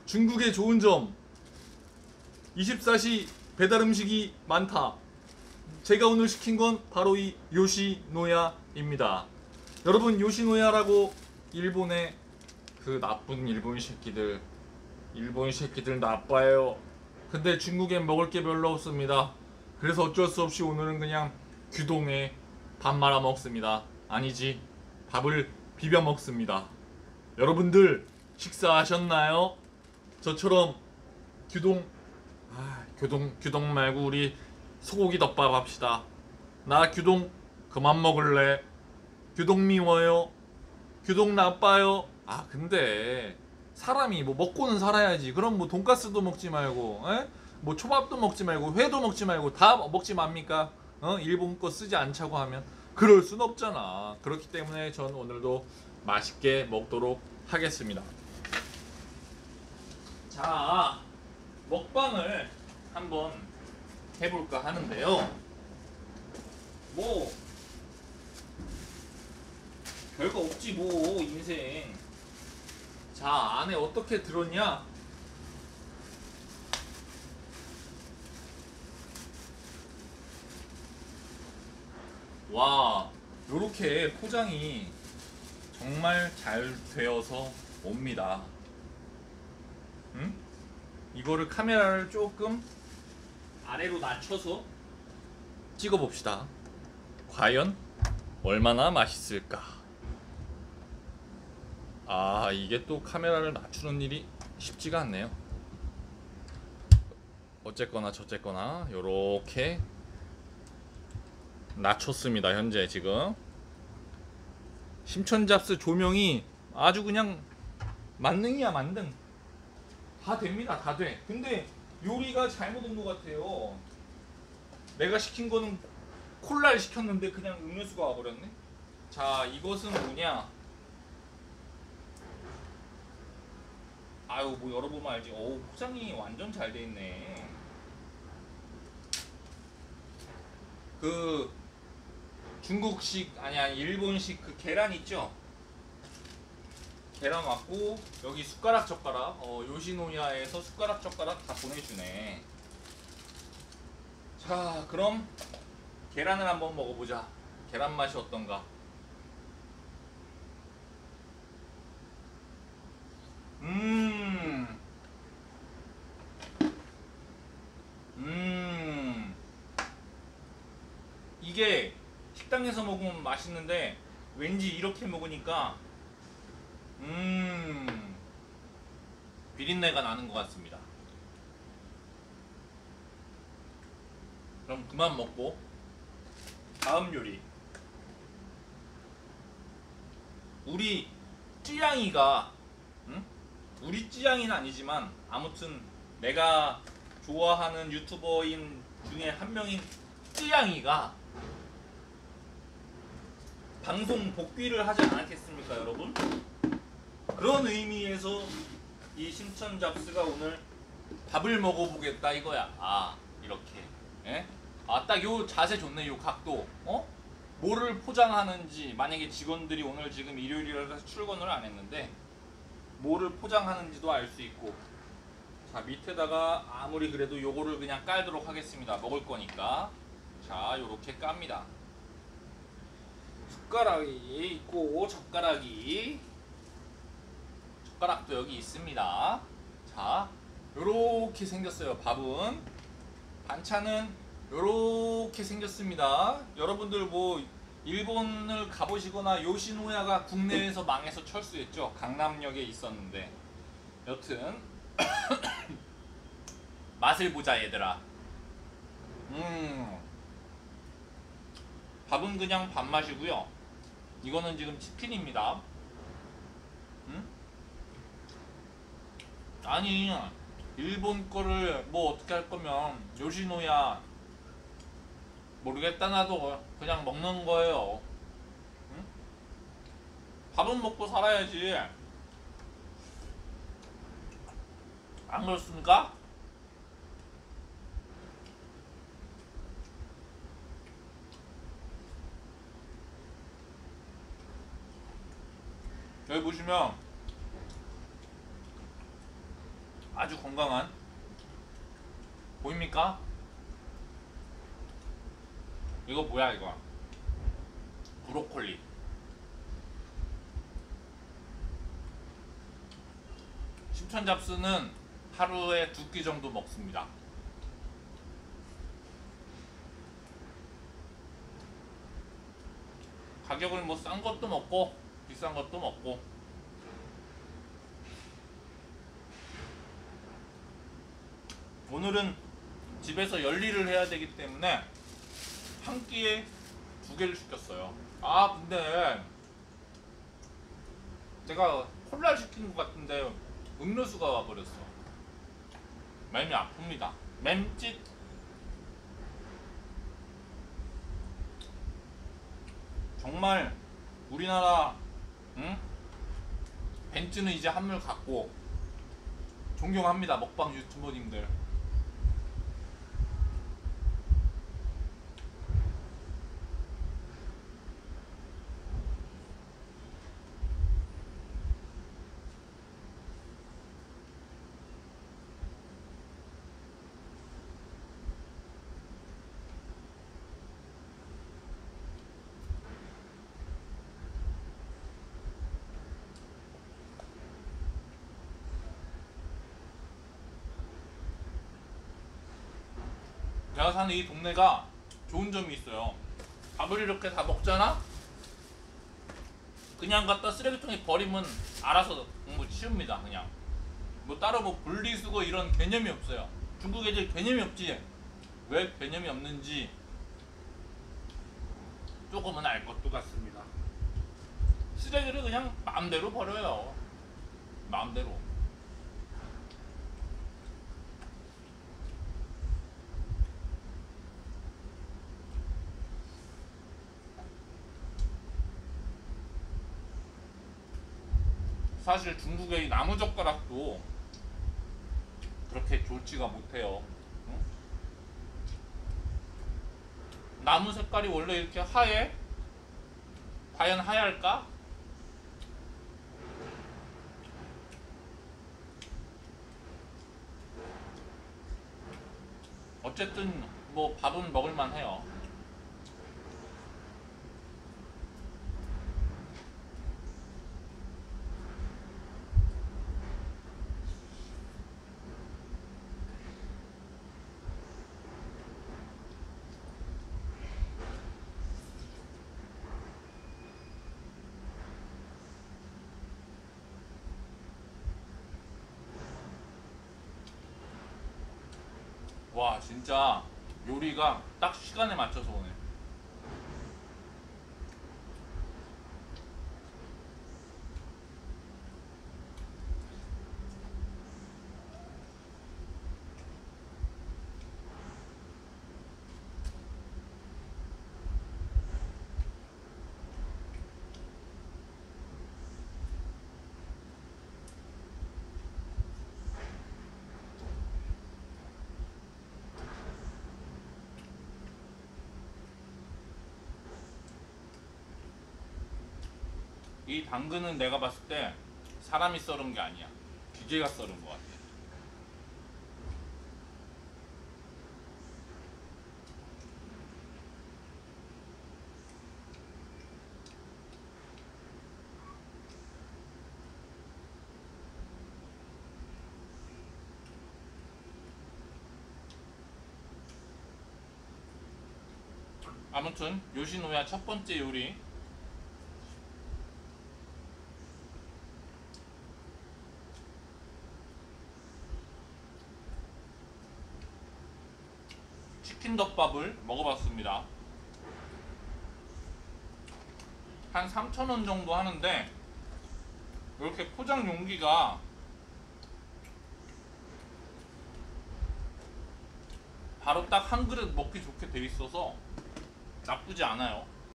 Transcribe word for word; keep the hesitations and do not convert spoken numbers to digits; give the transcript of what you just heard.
중국의 좋은 점, 이십사 시 배달 음식이 많다. 제가 오늘 시킨 건 바로 이 요시노야입니다. 여러분, 요시노야라고 일본의 그 나쁜 일본 새끼들, 일본 새끼들 나빠요. 근데 중국엔 먹을 게 별로 없습니다. 그래서 어쩔 수 없이 오늘은 그냥 규동에 밥 말아 먹습니다. 아니지, 밥을 비벼 먹습니다. 여러분들 식사하셨나요? 저처럼 규동, 아, 규동, 규동 말고 우리 소고기 덮밥 합시다. 나 규동 그만 먹을래. 규동 미워요. 규동 나빠요. 아, 근데 사람이 뭐 먹고는 살아야지. 그럼 뭐 돈가스도 먹지 말고, 에? 뭐 초밥도 먹지 말고, 회도 먹지 말고 다 먹지 맙니까? 어? 일본 거 쓰지 않자고 하면 그럴 순 없잖아. 그렇기 때문에 전 오늘도 맛있게 먹도록 하겠습니다. 자, 먹방을 한번 해볼까 하는데요. 뭐 별거 없지 뭐 인생. 자, 안에 어떻게 들었냐? 와, 요렇게 포장이 정말 잘 되어서 옵니다. 응? 이거를 카메라를 조금 아래로 낮춰서 찍어봅시다. 과연 얼마나 맛있을까? 아, 이게 또 카메라를 낮추는 일이 쉽지가 않네요. 어쨌거나 저쨌거나 요렇게 낮췄습니다. 현재 지금 심천잡스 조명이 아주 그냥 만능이야 만능. 다 됩니다. 다 돼. 근데 요리가 잘못 온 것 같아요. 내가 시킨 거는 콜라를 시켰는데 그냥 음료수가 와버렸네. 자, 이것은 뭐냐? 아유, 뭐 열어보면 알지. 어우, 포장이 완전 잘 돼 있네. 그 중국식 아니 아니 일본식 그 계란 있죠? 계란 왔고 여기 숟가락 젓가락, 어, 요시노야에서 숟가락 젓가락 다 보내주네. 자, 그럼 계란을 한번 먹어보자. 계란 맛이 어떤가? 음, 음, 이게 식당에서 먹으면 맛있는데 왠지 이렇게 먹으니까 음, 비린내가 나는 것 같습니다. 그럼 그만 먹고 다음 요리. 우리 찌양이가, 응? 우리 찌양이는 아니지만 아무튼 내가 좋아하는 유튜버인 중에 한 명인 찌양이가 방송 복귀를 하지 않았겠습니까, 여러분? 그런 의미에서 이 심천잡스가 오늘 밥을 먹어보겠다 이거야. 아, 이렇게. 예? 아, 딱 요 자세 좋네, 요 각도. 어? 뭐를 포장하는지, 만약에 직원들이 오늘 지금 일요일이라서 출근을 안 했는데 뭐를 포장하는지도 알 수 있고. 자, 밑에다가 아무리 그래도 요거를 그냥 깔도록 하겠습니다. 먹을 거니까. 자, 요렇게 깝니다. 숟가락이 있고 젓가락이, 젓가락도 여기 있습니다. 자, 요렇게 생겼어요. 밥은. 반찬은 요렇게 생겼습니다. 여러분들 뭐 일본을 가보시거나 요시노야가 국내에서 망해서 철수했죠. 강남역에 있었는데. 여튼 맛을 보자 얘들아. 음, 밥은 그냥 밥맛이고요. 이거는 지금 치킨입니다. 음? 아니, 일본 거를 뭐 어떻게 할 거면 요시노야 모르겠다, 나도 그냥 먹는 거예요. 응? 밥은 먹고 살아야지. 안 그렇습니까? 여기 보시면 아주 건강한, 보입니까? 이거 뭐야 이거? 브로콜리. 심천 잡수는 하루에 두 끼 정도 먹습니다. 가격은 뭐 싼 것도 먹고 비싼 것도 먹고. 오늘은 집에서 열일을 해야 되기 때문에 한 끼에 두 개를 시켰어요. 아 근데 제가 콜라를 시킨 것 같은데 음료수가 와버렸어. 마음이 아픕니다. 맴짓. 정말 우리나라 응? 벤츠는 이제 한물 갔고 존경합니다. 먹방 유튜버님들. 제가 사는 이 동네가 좋은 점이 있어요. 밥을 이렇게 다 먹잖아? 그냥 갖다 쓰레기통에 버리면 알아서 뭐 치웁니다. 그냥 뭐 따로 뭐 분리수거 이런 개념이 없어요. 중국 애들 개념이 없지. 왜 개념이 없는지 조금은 알 것도 같습니다. 쓰레기를 그냥 마음대로 버려요. 마음대로. 사실 중국의 이 나무젓가락도 그렇게 좋지가 못해요. 응? 나무 색깔이 원래 이렇게 하얘? 과연 하얄까? 어쨌든 뭐 밥은 먹을만 해요. 와 진짜 요리가 딱 시간에 맞춰서 오네. 이 당근은 내가 봤을 때 사람이 썰은 게 아니야. 기계가 썰은 것 같아. 아무튼 요시노야 첫 번째 요리 치킨 덮밥을 먹어봤습니다. 한 삼천 원 정도 하는데 이렇게 포장 용기가 바로 딱 한 그릇 먹기 좋게 돼 있어서 나쁘지 않아요.